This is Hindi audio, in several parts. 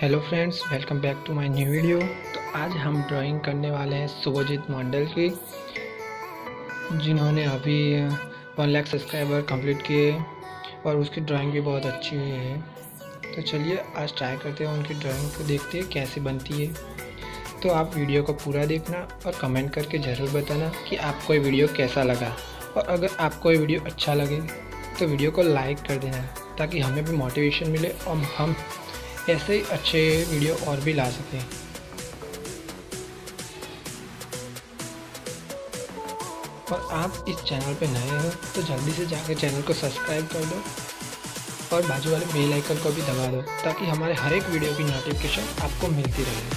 Hello friends, welcome back to my new video. तो आज हम ड्राइंग करने वाले हैं सुभोजित mondal की, जिन्होंने अभी 1 लाख सब्सक्राइबर कंप्लीट किए और उसकी ड्राइंग भी बहुत अच्छी हुई है। तो चलिए आज ट्राई करते हैं, उनकी ड्राइंग को देखते हैं कैसे बनती है। तो आप वीडियो को पूरा देखना और कमेंट करके ज़रूर बताना कि आपको ये वीडियो कैसा लगा। और अगर आपको ये वीडियो अच्छा लगे तो वीडियो को लाइक कर देना, ताकि हमें भी मोटिवेशन मिले और हम ऐसे ही अच्छे वीडियो और भी ला सकें। और आप इस चैनल पे नए हो तो जल्दी से जाकर चैनल को सब्सक्राइब कर दो और बाजू वाले बेल आइकन को भी दबा दो, ताकि हमारे हर एक वीडियो की नोटिफिकेशन आपको मिलती रहे।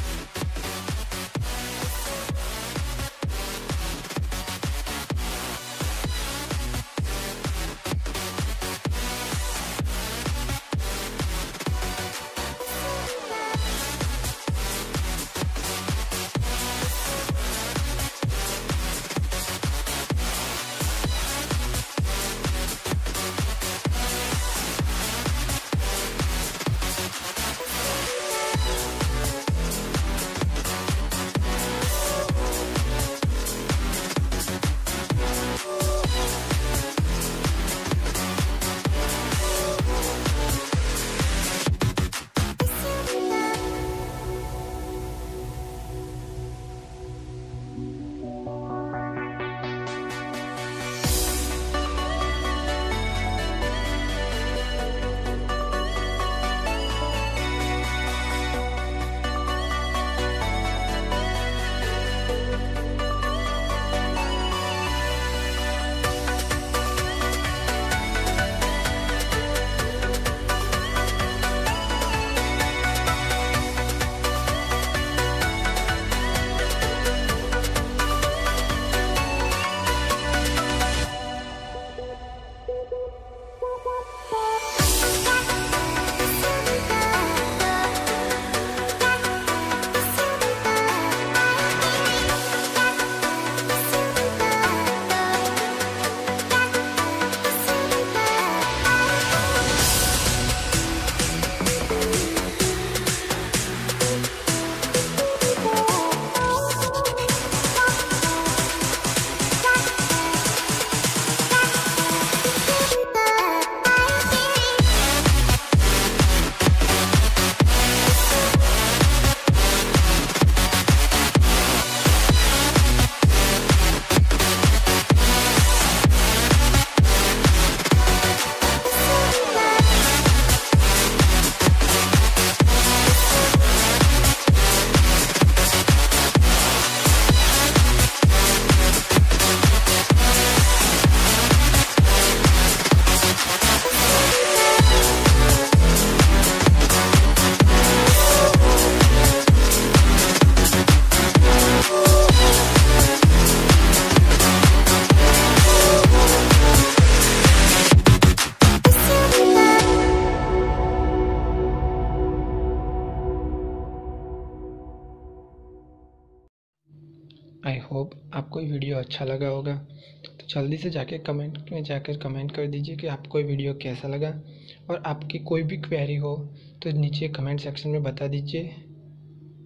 आई होप आपको ये वीडियो अच्छा लगा होगा। तो जल्दी से जाके कमेंट में जाकर कमेंट कर दीजिए कि आपको ये वीडियो कैसा लगा। और आपकी कोई भी क्वेरी हो तो नीचे कमेंट सेक्शन में बता दीजिए।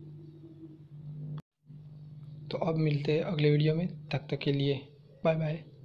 तो अब मिलते हैं अगले वीडियो में, तब तक के लिए बाय बाय।